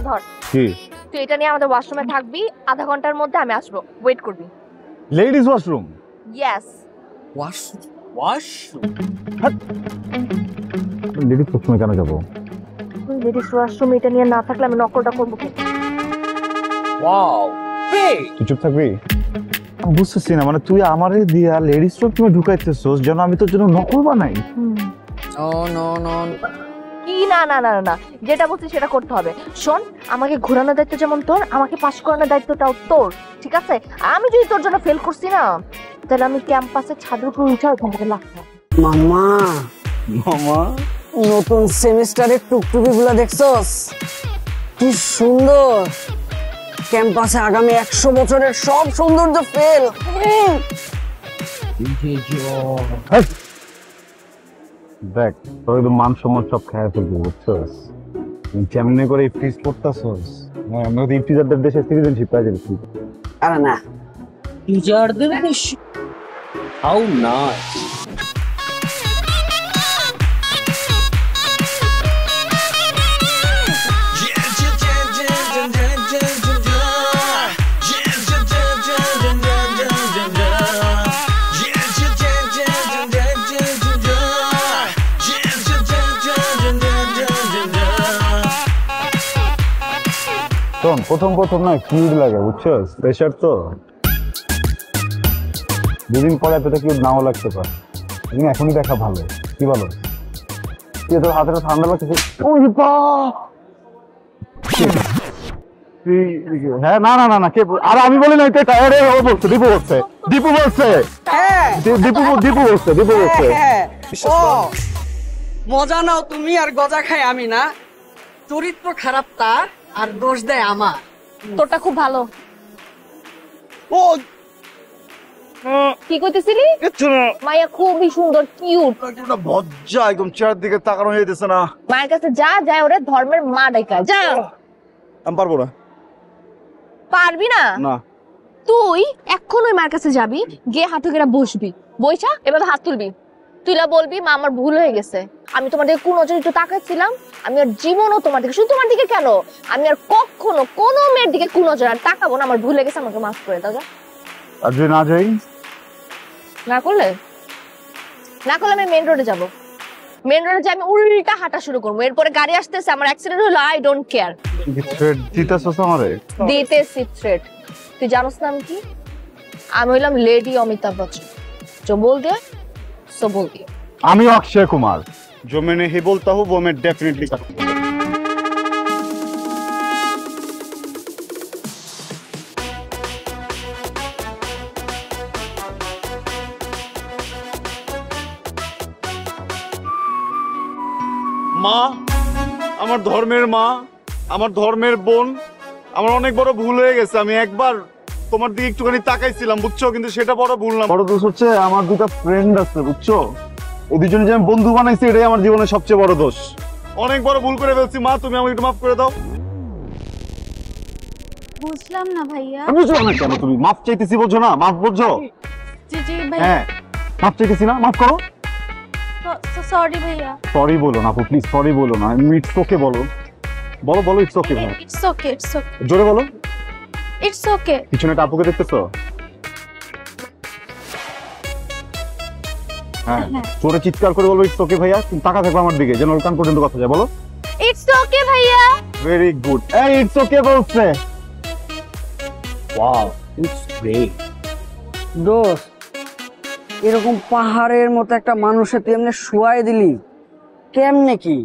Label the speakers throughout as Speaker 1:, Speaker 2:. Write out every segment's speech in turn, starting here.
Speaker 1: ধর
Speaker 2: কি
Speaker 1: তুই এটা নিয়ে আমাদের ওয়াশরুমে থাকবি, আধা ঘন্টার মধ্যে আমি আসবো, ওয়েট করবি।
Speaker 2: Ladies washroom?
Speaker 1: Yes.
Speaker 3: Washroom?
Speaker 2: Ladies ওয়াশরুমে কেন যাবো?
Speaker 1: লেডিস ওয়াশরুম এটা নিয়ে না থাকলে আমি নকলটা করবো কি?
Speaker 3: ওয়াও,
Speaker 2: তুই চুপ থাকবি? আমি বুঝতেছি না, মানে তুই আমারে দিয়া লেডিস ওয়াশরুমে ঢুকাইতেছস যেন আমি তোর জন্য নকল বানাই।
Speaker 3: ও নো নো,
Speaker 1: কি না না না না, যেটা বলছিস সেটা করতে হবে। শোন, আমাকে ঘোরানোর দায়িত্ব যেমন তোর, আমাকে পাস করানোর দায়িত্বটাও তোর, ঠিক আছে? আমি যদি তোর জন্য ফেল করছি না, তাহলে আমি ক্যাম্পাসে ছাদের উপর উঠে ওখান থেকে লাগবো।
Speaker 3: মামা মামা, নতুন সেমিস্টারের টুকটুকি গুলা দেখছস? কি সুন্দর! ক্যাম্পাসে আগামী 100 বছরের সব সৌন্দর্য ফেল।
Speaker 2: দেখ তোর একদম মান সম্মান সব খেয়ে ফেলবি, বুঝছস? যেমনি করে ফিস করতেছস, আমরা তো ইফতিজারদের দেশে সিটিজেনশিপ পাই যাবি।
Speaker 3: আরে না, টিচারদের দেশ, হাউ নাইস।
Speaker 2: প্রথম না কিউট লাগে, বুঝছস? প্রেশার তো দুদিন পরে এতটা কিউট নাও লাগতে পারে, তুমি এখনই দেখা ভালো। কি বলো? তুই তোর হাতে ঠান্ডা লাগতেছে? হ্যাঁ, না না না না, কে? আর আমি বলি না, ও বলছে, দীপু বলছে, দীপু বলছে, দীপু বলছে।
Speaker 3: মজা নাও তুমি আর গজা খাই আমি না? চরিত্র খারাপ তার, আর দোষ দেয় আমার।
Speaker 1: তোরটা খুব ভালো।
Speaker 2: ও
Speaker 1: কি কইতেছিলি?
Speaker 2: কিচ্ছু না,
Speaker 1: মাইয়া খুবই সুন্দর, কিউট,
Speaker 2: একটা ভজ্জা, একদম চেহারার দিকে তাকানো হইতেছে না।
Speaker 1: মায়ের কাছে যা যায়, ওরে ধর্মের মা ডাকা যা।
Speaker 2: আমি পারবো না।
Speaker 1: পারবি না?
Speaker 2: না।
Speaker 1: তুই এখন ওই মার কাছে যাবি, গিয়ে হাতে করে বসবি, বইসা এভাবে হাত তুলবি, তুইলা বলবি মা আমার ভুল হয়ে গেছে, আমি তোমার দিকে কোন নজরে একটু তাকাচ্ছিলাম, আমি আর জীবনও তোমার দিকে, শুধু তোমার দিকে কেন, আমি আর কখনো কোনো মেয়ের দিকে কোন নজরে আর তাকাবো না, আমার ভুল হয়ে গেছে, আমাকে মাফ করে দাও।
Speaker 2: আর যদি না যাই?
Speaker 1: না করলে আমি মেন রোডে যাবো, মেন রোডে যাই, আমি উল্টা হাঁটা শুরু করবো, এরপরে গাড়ি আসতেছে, আমার অ্যাক্সিডেন্ট হলো, আই ডোন্ট কেয়ার।
Speaker 2: দিতেছস আমারে?
Speaker 1: দিতেছি থ্রেট। তুই জানোস না আমি কি? আমি হইলাম লেডি অমিতাভ বচ্চন, जो बोल दिया सो बोल दिया।
Speaker 2: আমি অক্ষয় কুমার, जो मैंने ही बोलता हूँ वो मैं डेफिनेटली करूँगा। মা, আমার ধর্মের মা, আমার ধর্মের বোন, আমার অনেক বড় ভুল হয়ে গেছে। আমি একবার তোমার দিকে একটুখানি তাকাইছিলাম, বুঝছো? কিন্তু সেটা বড় ভুল না। বড় দোষ হচ্ছে আমার দুটো ফ্রেন্ড আছে, বুঝছো? ওই দুজনে যে আমি বন্ধু বানাইছি, এটাই আমার জীবনের সবচেয়ে বড় দোষ। অনেক বড় ভুল করে ফেলছি মা, তুমি আমাকে একটু মাফ করে দাও।
Speaker 4: বুঝলাম না ভাইয়া।
Speaker 2: বুঝছো না কেন? তুমি মাফ চাইতেছি বলছো না, মাফ বলছো?
Speaker 4: জি জি ভাই।
Speaker 2: হ্যাঁ, মাফ চাইতেছি না, মাফ করো।
Speaker 4: সরি ভাইয়া।
Speaker 2: সরি বলো না আপু, প্লিজ সরি বলো না, ইটস ওকে বলো, বলো বলো it's okay.
Speaker 4: It's okay, it's okay.
Speaker 2: জোরে বলো।
Speaker 4: It's okay.
Speaker 2: পিছনে একটা আপুকে দেখতেছো? হ্যাঁ, জোরে চিৎকার করে বলবো ইটস ওকে ভাইয়া। তুমি টাকা থাকবে আমার দিকে, যেন ওখান পর্যন্ত কথা যায়, বলো
Speaker 4: ইটস ওকে ভাইয়া।
Speaker 2: Very good. এই ইটস ওকে বলছে।
Speaker 3: Wow, it's great. দোস্ত, এরকম পাহাড়ের মতো একটা মানুষে তুই এমনি শুয়াই দিলি কেমনে? কি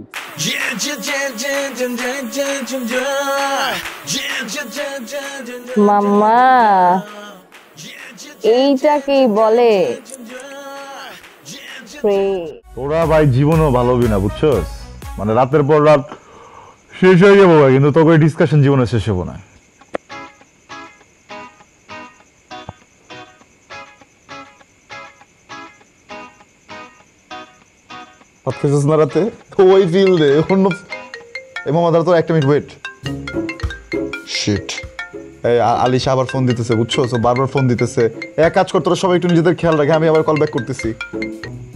Speaker 1: মাম্মা, এইটাকেই বলে
Speaker 2: তোরা ভাই জীবনও ভালোবি না, বুঝছস? মানে রাতের পর রাত শেষ হয়ে যাবো, কিন্তু তোকে ডিসকাশন জীবনে শেষ হবো না। না রাতে তো ওই ফিল দে অন্য মাদার। তো একটা মিনিট ওয়েট। শিট, আলিশা আবার ফোন দিতেছে, বুঝছো? তো বারবার ফোন দিতেছে। এক কাজ কর, তোরা সবাই একটু নিজেদের খেয়াল রাখে, আমি আবার কল ব্যাক করতেছি।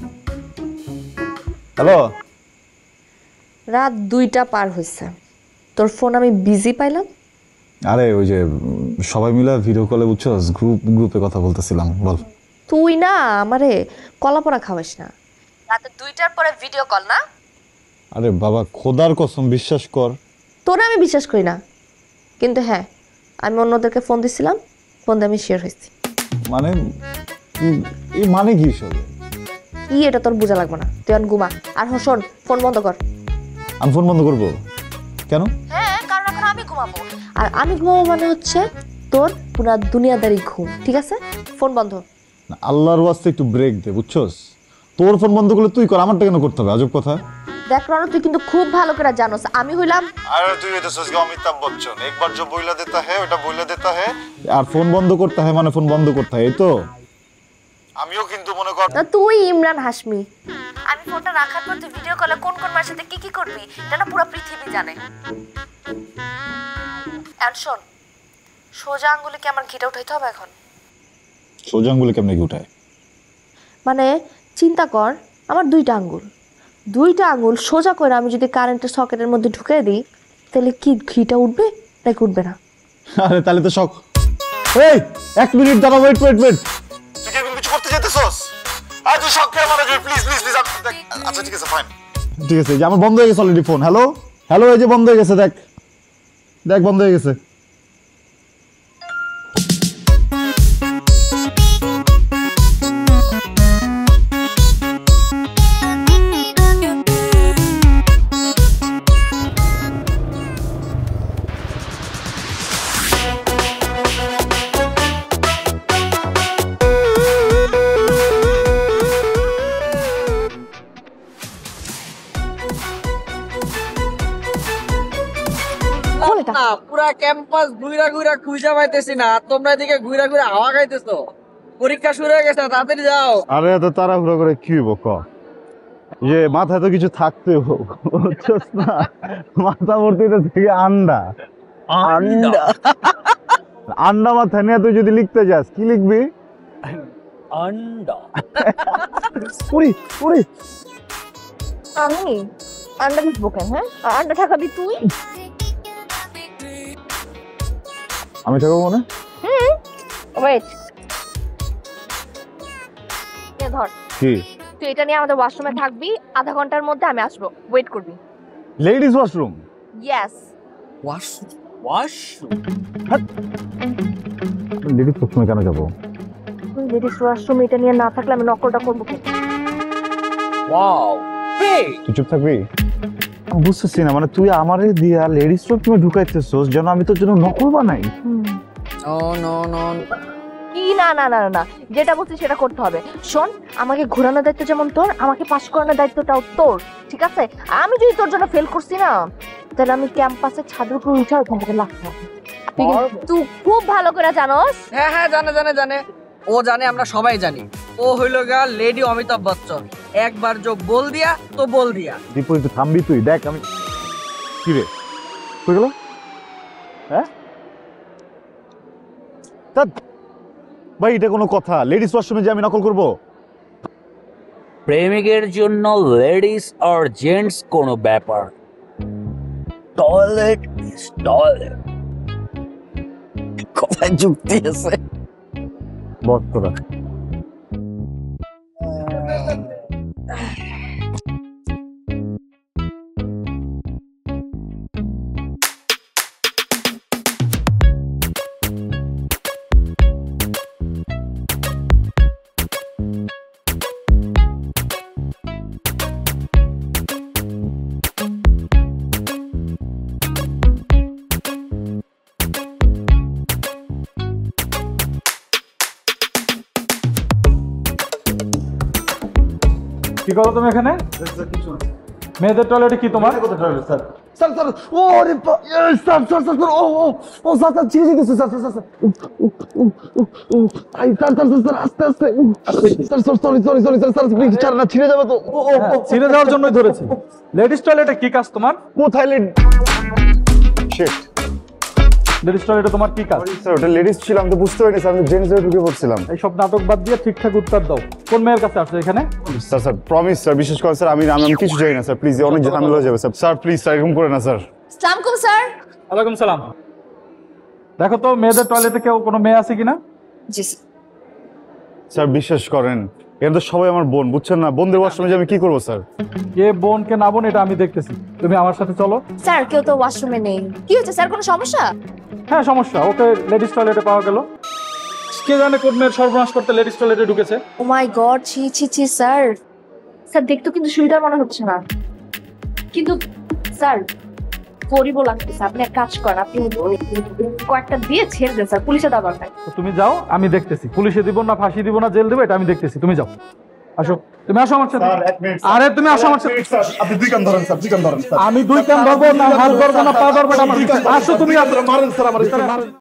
Speaker 2: হ্যালো,
Speaker 1: রাত 2টা পার হয়েছে, তোর ফোন আমি বিজি পাইলাম।
Speaker 2: আরে ওই যে সবাই মিলে ভিডিও কলে বুঝছো, গ্রুপে কথা বলতেছিলাম। বল।
Speaker 1: তুই না আমারে কলাপড়া খাওয়াস না। রাতে 2টার পরে ভিডিও কল না?
Speaker 2: আরে বাবা খোদার কসম বিশ্বাস কর।
Speaker 1: তোরা আমি বিশ্বাস করি না, কিন্তু হ্যাঁ আমি অন্যদেরকে ফোন দিছিলাম, ফোন দিয়ে আমি শেয়ার হয়েছি।
Speaker 2: মানে এই মানে কি সব?
Speaker 1: কি এটা তোর বোঝা লাগবে না, তুই এখন ঘুমা। আর শোন, ফোন বন্ধ কর।
Speaker 2: আমি ফোন বন্ধ করবো কেন?
Speaker 1: হ্যাঁ, কারণ এখন আমি ঘুমাবো, আর আমি ঘুমাবো মানে হচ্ছে তোর পুরা দুনিয়াদারি ঘুম, ঠিক আছে? ফোন বন্ধ।
Speaker 2: আল্লাহর ওয়াস্তে একটু ব্রেক দে, বুঝছস? তোর ফোন বন্ধ করলে তুই কর, আমারটা কেন করতে হবে? আজব কথা।
Speaker 1: দেখ রণ, তুই কিন্তু খুব ভালো করে জানোস আমি হইলাম।
Speaker 2: আরে তুই হইতেছস কি অমিতাভ বচ্চন, একবার जो বইলা দেতা है ওটা বইলা দেতা है, আর ফোন বন্ধ করতে হয় মানে ফোন বন্ধ করতে হয়, এই তো। আমিও কিন্তু মনে কর
Speaker 1: না, তুই ইমরান হাশমি। আমি ফোনটা রাখার পর তুই ভিডিও কলে কোন কোন মার সাথে কি করবি এটা না পুরো পৃথিবী জানে। আর শোন, সোজা আঙ্গুলে কি আমার ঘিটা উঠাইতে হবে এখন?
Speaker 2: সোজা আঙ্গুলে কেমনে কি উঠায়?
Speaker 1: মানে চিন্তা কর, আমার 2টা আঙ্গুল সোজা করে আমি যদি কারেন্টের সকেটের মধ্যে ঢুকে দিই, তাহলে কি ঘিটা উঠবে নাকি উঠবে না?
Speaker 2: আরে তাহলে তো শক। এই 1 মিনিট দাঁড়া, ওয়েট। তুই কি এখন কিছু করতে যেতেছস? আর তুই শক খেয়ে মারা যাবে, প্লিজ। আচ্ছা ঠিক আছে, ফাইন। ঠিক আছে, যে আমার বন্ধ হয়ে গেছে অলরেডি ফোন। হ্যালো, এই যে বন্ধ হয়ে গেছে, দেখ বন্ধ হয়ে গেছে।
Speaker 3: না পুরা ক্যাম্পাস ঘুরা খুঁজে পাইতেছি না, আর তোমরা এদিকে ঘুরা হাওয়া খাইতেছো। পরীক্ষা শুরু হয়ে গেছে, তাড়াতাড়ি যাও।
Speaker 2: আরে এত তাড়াহুড়ো করে কি হইব ক? যে মাথায় তো কিছু থাকতে বুঝছস না, মাথা ভর্তি থেকে আন্ডা মাথায় নিয়ে তুই যদি লিখতে যাস কি লিখবি?
Speaker 3: আন্ডা।
Speaker 2: উড়ি
Speaker 1: আমি আন্ডা লিখবো কেন? হ্যাঁ, আন্ডা ঠাকাবি তুই।
Speaker 2: আমি থাকবো মনে।
Speaker 1: ওয়েট, ধর
Speaker 2: কি?
Speaker 1: তুই এটা নিয়ে আমাদের ওয়াশরুমে থাকবি, আধা ঘন্টার মধ্যে আমি আসবো, ওয়েট করবি।
Speaker 2: Ladies washroom?
Speaker 1: Yes.
Speaker 3: Washroom?
Speaker 2: Ladies ওয়াশরুমে কেন যাবো?
Speaker 1: তুই লেডিস ওয়াশরুম এটা নিয়ে না থাকলে আমি নকলটা করবো কি?
Speaker 3: ওয়াও,
Speaker 2: তুই চুপ থাকবি? আমি বুঝতেছি না, মানে তুই আমারে দিয়া লেডিস ওয়াশরুমে ঢুকাইতেছস যেন আমি তোর জন্য নকল বানাই।
Speaker 3: নো
Speaker 1: কি না, যেটা বলছিস সেটা করতে হবে। শোন, আমাকে ঘোরানোর দায়িত্ব যেমন তোর, আমাকে পাস করানোর দায়িত্বটাও তোর, ঠিক আছে? আমি যদি তোর জন্য ফেল করছি না, তাহলে আমি ক্যাম্পাসের ছাদের উপর উঠে ওখান থেকে লাগতে হবে। তুই খুব ভালো করে জানোস।
Speaker 3: হ্যাঁ জানে ও জানে, আমরা সবাই জানি। ও হইল গা লেডি অমিতাভ বচ্চন। একবার जो बोल दिया तो बोल दिया।
Speaker 2: দীপু একটু থামবি তুই? দেখ আমি কি রে কই গেল? হ্যাঁ ভাই, এটা কোনো কথা? লেডিস ওয়াশরুমে যে আমি নকল করবো?
Speaker 5: প্রেমিকের জন্য লেডিস আর জেন্টস কোনো ব্যাপার, টয়লেট ইজ টয়লেট।
Speaker 3: কোথায় যুক্তি আছে?
Speaker 2: বস তোরা।
Speaker 6: কি করো তুমি এখানে? মেয়েদের টয়লেটে কি তোমার?
Speaker 2: স্যার ওরে স্যার ও স্যার ছিঁড়ে যেতেছে স্যার আস্তে স্যার স্যার প্লিজ ছাড় না, ছিঁড়ে যাবে তো।
Speaker 6: ছিঁড়ে যাওয়ার জন্যই ধরেছি। লেডিস টয়লেটে কি কাজ তোমার?
Speaker 2: কোথায় শিট,
Speaker 6: লেডিস টয়লেটে তোমার কি কাজ?
Speaker 2: স্যার ওটা লেডিস ছিল, আমি তো বুঝতে পারিনি স্যার, আমি জেন্টস এ ঢুকে পড়ছিলাম।
Speaker 6: এই সব নাটক বাদ দিয়ে ঠিকঠাক উত্তর দাও। কোন মেয়ের কাছে আসছো এখানে?
Speaker 2: স্যার প্রমিস স্যার, বিশেষ করে স্যার আমি কিছু চাই না স্যার, প্লিজ অনেক ঝামেলা হয়ে যাবে স্যার। স্যার প্লিজ স্যার এরকম করে না স্যার।
Speaker 1: আসসালামু আলাইকুম স্যার।
Speaker 6: ওয়ালাইকুম সালাম। দেখো তো মেয়েদের টয়লেটে কেউ কোনো মেয়ে আছে কিনা?
Speaker 1: জি
Speaker 2: স্যার বিশ্বাস করেন এরা তো সবাই আমার বোন, বুঝছেন না? বোনদের ওয়াশরুমে যে আমি কি করবো স্যার?
Speaker 6: কে বোন কে না বোন এটা আমি দেখতেছি, তুমি আমার সাথে চলো।
Speaker 1: স্যার, কেউ তো ওয়াশরুমে নেই। কি হচ্ছে স্যার, কোনো সমস্যা?
Speaker 6: হ্যাঁ সমস্যা, ওকে লেডিস টয়লেটে পাওয়া গেল। কে জানে কোন মেয়ের সর্বনাশ করতে লেডিস টয়লেটে ঢুকেছে।
Speaker 1: ও মাই গড, ছি ছি ছি স্যার। স্যার দেখতে কিন্তু সুবিধা মনে হচ্ছে না, কিন্তু স্যার গরিব লাগতেছে। আপনি এক কাজ করেন, আপনি কয়েকটা দিয়ে ছেড়ে দেন স্যার, পুলিশে দেওয়ার দরকার।
Speaker 6: তো তুমি যাও, আমি দেখতেছি পুলিশে দিব না ফাঁসি দিব না জেল দেবো এটা আমি দেখতেছি। তুমি যাও, আসো, তুমি আসো আমার সাথে। আরে তুমি আসো আমার সাথে।
Speaker 2: আপনি দুই কান ধরেন স্যার, দুই কান ধরেন।
Speaker 6: আমি দুই কান ধরবো না, হাত ধরবো না, পা ধরবো না, আসো তুমি।
Speaker 2: মারেন স্যার আমার।